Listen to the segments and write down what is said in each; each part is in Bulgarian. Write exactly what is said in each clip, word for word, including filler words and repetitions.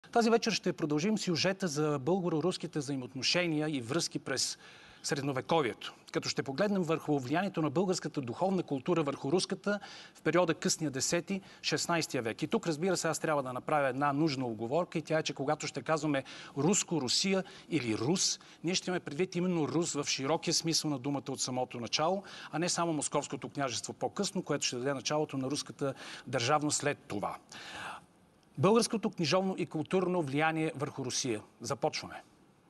Тази вечер ще продължим сюжета за българо-руските взаимоотношения и връзки през средновековието, като ще погледнем върху влиянието на българската духовна култура върху руската в периода късния десети-шестнайсети век. И тук, разбира се, аз трябва да направя една нужна оговорка и тя е, че когато ще казваме руско, Русия или Рус, ние ще имаме предвид именно Рус в широкия смисъл на думата от самото начало, а не само Московското княжество по-късно, което ще даде началото на руската държавност след това. Българското книжовно и културно влияние върху Русия. Започваме.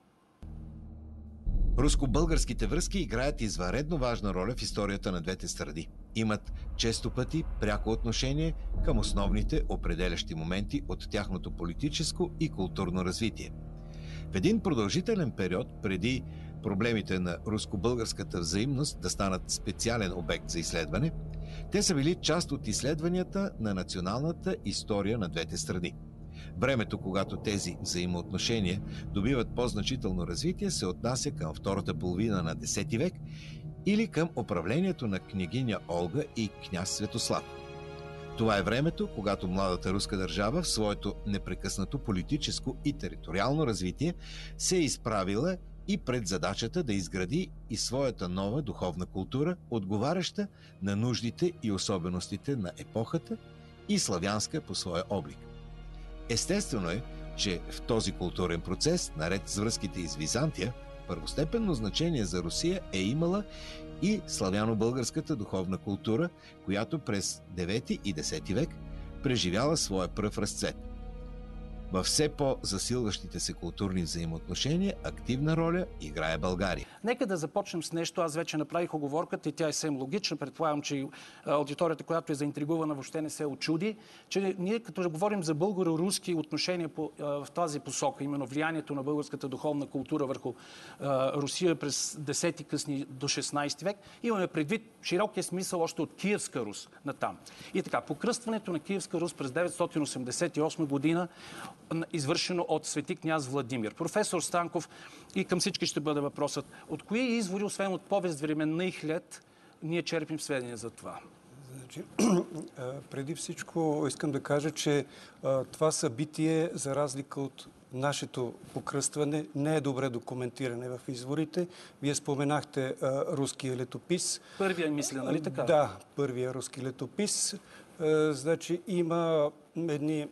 Руско-българските връзки играят извънредно важна роля в историята на двете страни. Имат често пъти пряко отношение към основните определящи моменти от тяхното политическо и културно развитие. В един продължителен период, преди проблемите на руско-българската взаимност да станат специален обект за изследване, те са били част от изследванията на националната история на двете страни. Времето, когато тези взаимоотношения добиват по-значително развитие, се отнася към втората половина на десети век или към управлението на княгиня Олга и княз Светослав. Това е времето, когато младата руска държава в своето непрекъснато политическо и териториално развитие се е изправила и пред задачата да изгради и своята нова духовна култура, отговаряща на нуждите и особеностите на епохата и славянска по своя облик. Естествено е, че в този културен процес, наред с връзките из Византия, първостепенно значение за Русия е имала и славяно-българската духовна култура, която през девети и десети век преживяла своя пръв разцвет. Във все по-засилващите се културни взаимоотношения активна роля играе България. Нека да започнем с нещо. Аз вече направих оговорката и тя е съвсем логична. Предполагам, че аудиторията, която е заинтригувана, въобще не се очуди, че ние като говорим за българо-руски отношения по, в тази посока, именно влиянието на българската духовна култура върху а, Русия през десети късни до шестнайсети век, имаме предвид широкия смисъл още от Киевска Рус натам. И така, покръстването на Киевска Рус през деветстотин осемдесет и осма година, извършено от свети княз Владимир. Професор Станков, и към всички ще бъде въпросът. От кои извори, освен от повест временна и хлед, ние черпим сведения за това? Значи, преди всичко искам да кажа, че това събитие, за разлика от нашето покръстване, не е добре документиране в изворите. Вие споменахте руския летопис. Първия мисля, нали така? Да, първия руски летопис. Значи има едни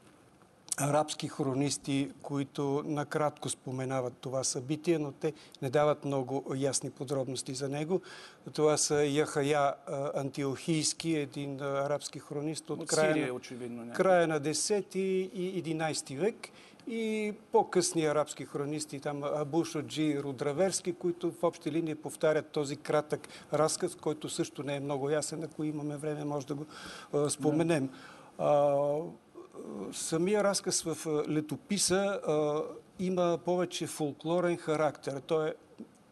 арабски хронисти, които накратко споменават това събитие, но те не дават много ясни подробности за него. Това са Яхая Антиохийски, един арабски хронист от, от края, Сирия, на, очевидно, края на десети и единайсети век, и по-късни арабски хронисти, там Абу Шаджи Рудраверски, които в общи линии повтарят този кратък разказ, който също не е много ясен. Ако имаме време, може да го а, споменем. Да. Самия разказ в летописа а, има повече фолклорен характер. Той е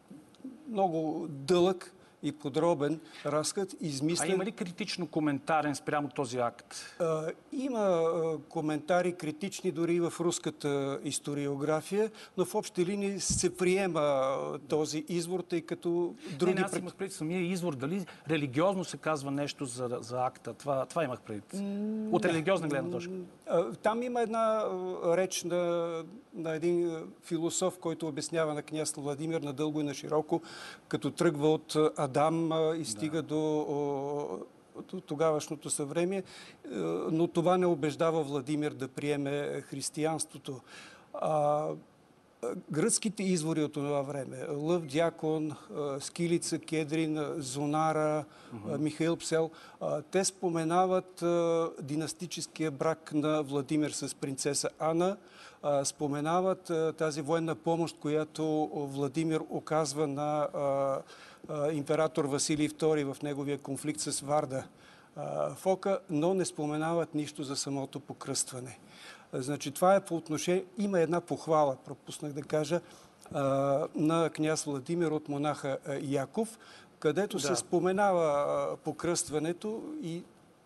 много дълъг и подробен разказ, измислен. А има ли критично коментарен спрямо този акт? А, има а, коментари критични дори и в руската историография, но в общи линии се приема а, този извор, тъй като други... Не, не, аз имах предвид самия извор. Дали религиозно се казва нещо за, за акта? Това, това имах предвид. От религиозна гледна точка. Там има една реч на, на един философ, който обяснява на княз Владимир надълго и на широко, като тръгва от Адам и стига да. до, до тогавашното съвремие, но това не убеждава Владимир да приеме християнството. А, гръцките извори от това време, Лъв Дякон, Скилица, Кедрин, Зонара, uh-huh. Михаил Псел, те споменават династическия брак на Владимир с принцеса Ана, споменават тази военна помощ, която Владимир оказва на император Василий втори в неговия конфликт с Варда Фока, но не споменават нищо за самото покръстване. Значи това е по отношение... Има една похвала, пропуснах да кажа, на княз Владимир от монаха Яков, където да. се споменава покръстването и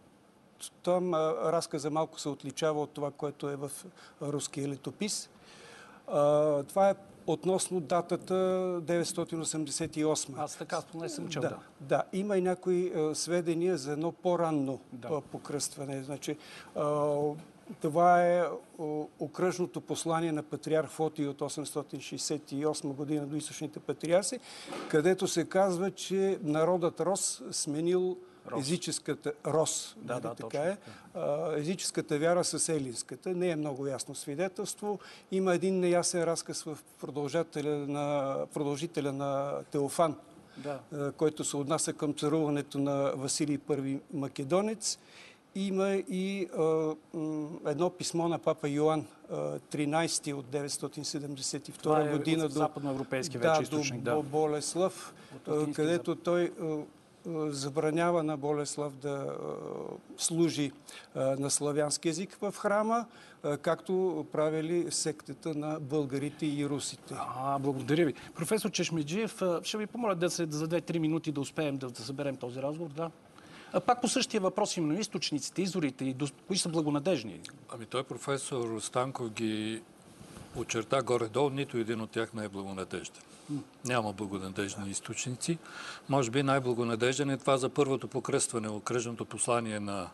там разказа малко се отличава от това, което е в руския летопис. Това е относно датата деветстотин осемдесет и осма. Аз така поне съм чел. Да, да. да, има и някои а, сведения за едно по-ранно да. покръстване. Значи, а, Това е окръжното послание на патриарх Фотий от осемстотин шейсет и осма година до източните патриарси, където се казва, че народът Рос сменил Рос. езическата Рос. Да, да, така е. Езическата вяра с елинската. Не е много ясно свидетелство. Има един неясен разказ в продължителя на, продължителя на Теофан, да. който се отнася към царуването на Василий Първи Македонец. Има и а, едно писмо на папа Йоан тринайсети от деветстотин седемдесет и втора е година до, западноевропейски да, вече източник, до да. Болеслав, където той а, забранява на Болеслав да а, служи а, на славянски език в храма, а, както правили сектата на българите и русите. А, благодаря ви. Професор Чешмеджиев, ще ви помоля да се за две-три минути да успеем да, да съберем този разговор. Да. Пак по същия въпрос именно източниците, изворите и кои са благонадежни? Ами той професор Станков ги очерта горе-долу, нито един от тях не е благонадежден. Няма благонадежни източници. Може би най-благонадежден е това за първото покръстване, окръжното послание на,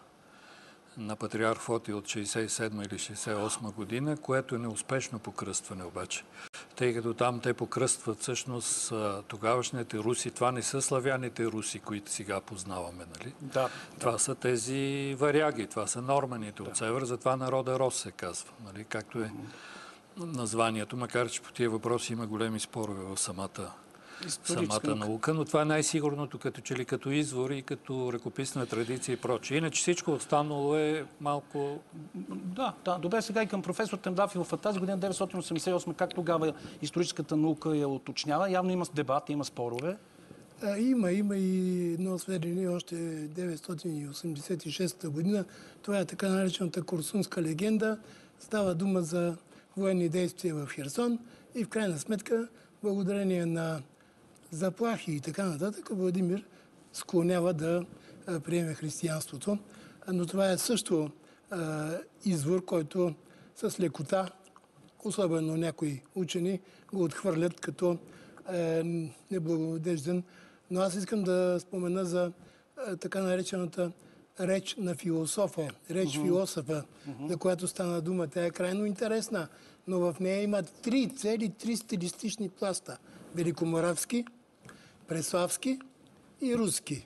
на патриарх Фотий от шейсет и седма или шейсет и осма година, което е неуспешно покръстване обаче. Тъй като там те покръстват всъщност тогавашните руси. Това не са славяните руси, които сега познаваме, нали? Да. Това са тези варяги, това са норманите да. От север, затова народа Рос се казва, нали? Както е названието, макар че по тия въпроси има големи спорове в самата, самата наука, но това е най-сигурното като че ли като извор и като ръкописна традиция и прочее. Иначе всичко останало е малко... Да, да. Добре, сега и към професор Темдафилов. В тази година деветстотин осемдесет и осма, как тогава историческата наука я уточнява? Явно има дебат, има спорове. А, има, има и едно сведение още деветстотин осемдесет и шеста година. Това е така наречената Корсунска легенда. Става дума за военни действия в Херсон и в крайна сметка, благодарение на заплахи и така нататък, Владимир склонява да приеме християнството. Но това е също а, извор, който с лекота, особено някои учени, го отхвърлят като а, неблагонадежден. Но аз искам да спомена за а, така наречената реч на философа, реч uh-huh. философа, uh-huh. за която стана дума. Тя е крайно интересна, но в нея има три цели, три стилистични пласта. Великоморавски, преславски и руски.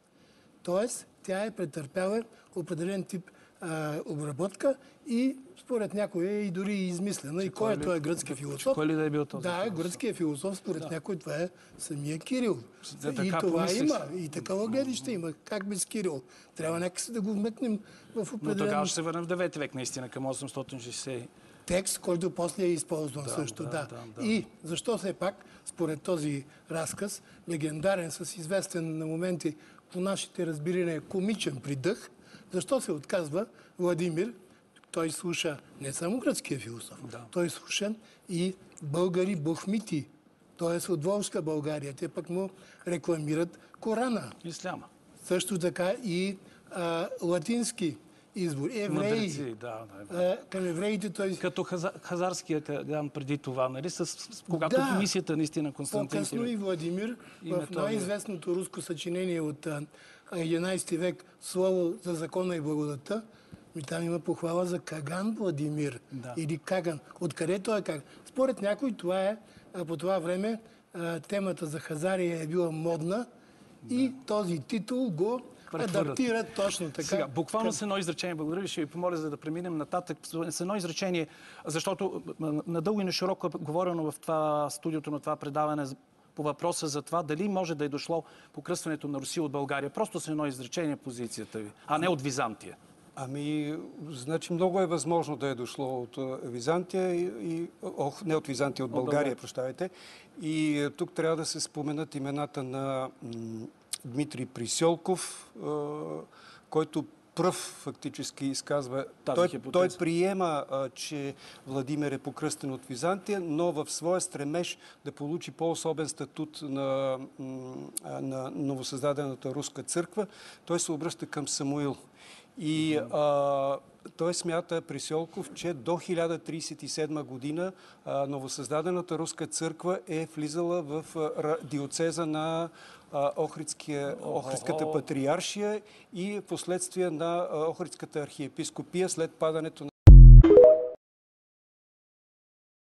Тоест, тя е претърпяла определен тип а, обработка и според някой е и дори измислена. И кой е този гръцки философ? Кой ли да е бил този Да, философ? гръцкият философ, според да. някой това е самия Кирил. Да, и това помислих. има. И такова гледище има. Как без Кирил? Трябва някакси да го вметнем в определен... Но тогава ще се върнем в девети век, наистина, към осемстотин и шейсет. Текст, който после е използван да, също. Да, да. Да, да. И защо все пак, според този разказ, легендарен, с известен на моменти по нашите разбирания комичен придъх, защо се отказва Владимир? Той слуша не само гръцкия философ, да. той слуша и българи бухмити, т.е. от Волжска България. Те пък му рекламират Корана. Исляма. Също така и а, латински извор. Евреи. Мъдреци, да, да. Към евреите той... Като хазар, хазарския каган преди това, нали? С, с, когато да. комисията наистина Константин... По-късно и Владимир и в най-известното руско съчинение от единайсети век Слово за закона и благодата, и там има похвала за Каган Владимир. Да. Или Каган. Откъде той е Каган? Според някой това е, по това време темата за Хазария е била модна да. и този титул го адаптира точно така. Сега, буквално с едно изречение, благодаря ви, ще ви помоля, за да преминем нататък. С едно изречение, защото надълго и на широко е говорено в това студиото на това предаване по въпроса за това дали може да е дошло покръстването на Русия от България. Просто с едно изречение позицията ви, а не от Византия. Ами, значи много е възможно да е дошло от Византия и, и ох, не от Византия, от България, прощавайте. И тук трябва да се споменат имената на м, Дмитрий Присьолков, е, който пръв фактически изказва. Той, той приема, а, че Владимир е покръстен от Византия, но в своя стремеж да получи по-особен статут на, на новосъздадената руска църква, той се обръща към Самуил. И а, той смята, Присьолков, че до хиляда трийсет и седма година а, новосъздадената руска църква е влизала в а, диоцеза на а, Охридския, Охридската патриаршия и последствие на а, Охридската архиепископия след падането на